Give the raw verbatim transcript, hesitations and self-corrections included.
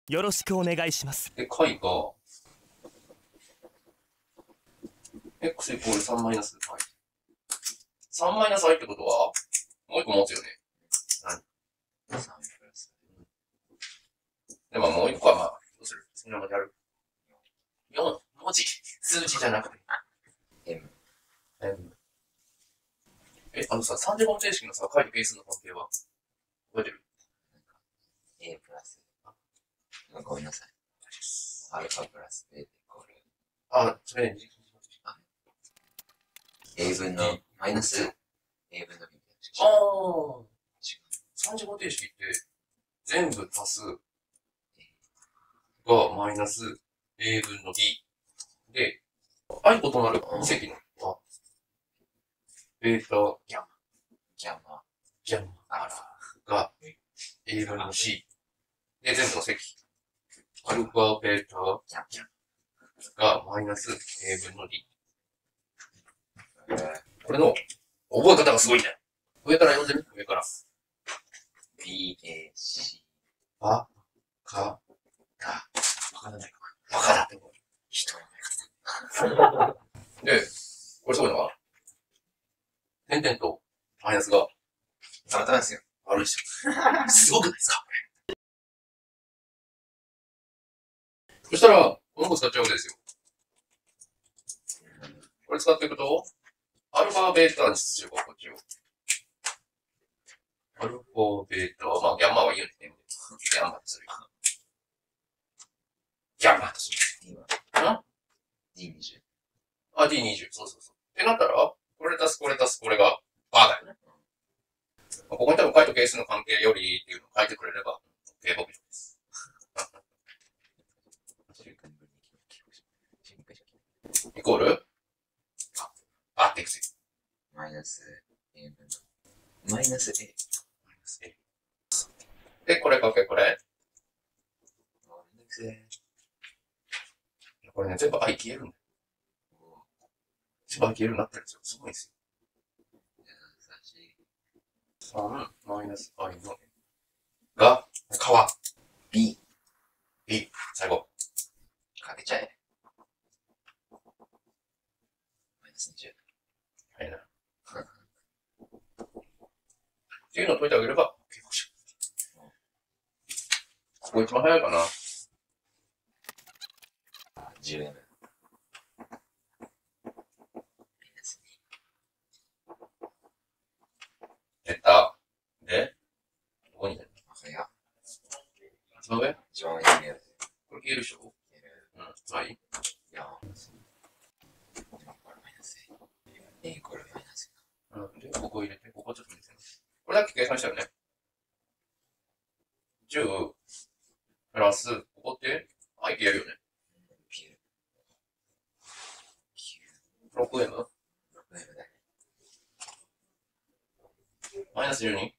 よろしくお願いします。 で、解が、x イコールさんマイナス i。さんマイナス i ってことは、もう一個持つよね。何 ?さん プラス。でももう一個はまあ、どうするそのままやる。よん、文字。数字じゃなくて。M。M。え、あのさ、三次方程式のさ、解と係数の関係は覚えてる？ A プラス。ごめんなさい。アルファプラス B イコール。 あ、それ、 A 分のマイナス A 分の B ああ。三次方程式って、全部足すがマイナス A 分の B。で、i 異なる二積の、あ、ベータ、 ギャンマ。ギャンマ。 ギャンマ、アルファが A 分の C。で、全部の積。アルファ、ベータ、 ギャンがマイナス A 分の D。これの覚え方がすごいんだよ。上から読んでみ上から。 B、A、C。 バ、カ、 が、バカだないか。 バカだって。 人のやで、これすごいのは、点々とマイナスが、 つ。あ、ダメですよ。 悪いですよ。すごくないですかそしたら、この子使っちゃうわけですよ。これ使っていくと、アルファ、ベータにしようか、こっちを。アルファ、ベータ、まあ、ギャンマはいいよね。ギャンマとするよ。ギャンマとする。 D はんディーにじゅう。 あ、ディーにじゅう。そうそうそう。ってなったら、これ足すこれ足すこれが、バーだよね。ここに多分解と係数の関係よりっていうのを書いてくれれば、OK 牧場です。イコールあ、あっていくつマイナス A 分の。マイナス A。 マイナス A。で、これかけこれ。これね、全部 i 消えるんだよ。全部 i 消えるようになってるんですよ。すごいんですよ。さんマイナス i のが、川。 B。 B。最後。 かけちゃえ。マイナスにじゅう。 はいな。っていうのを解いてあげれば、OK 牧場。ここ一番早いかな。 じゅうエム。 出た。で、どこに出るわかるよ。 一番上一番上に見える。 これ消えるでしょうん。はい。 いや。A イコールマイナス A。A イコールマイナス。 うん。で、ここ入れて、ここちょっと見せます。これだけ計算したよね。じゅう、プラス、ここって、i 消えるよね。ろくエム? ろくエム だね。 マイナスじゅうに?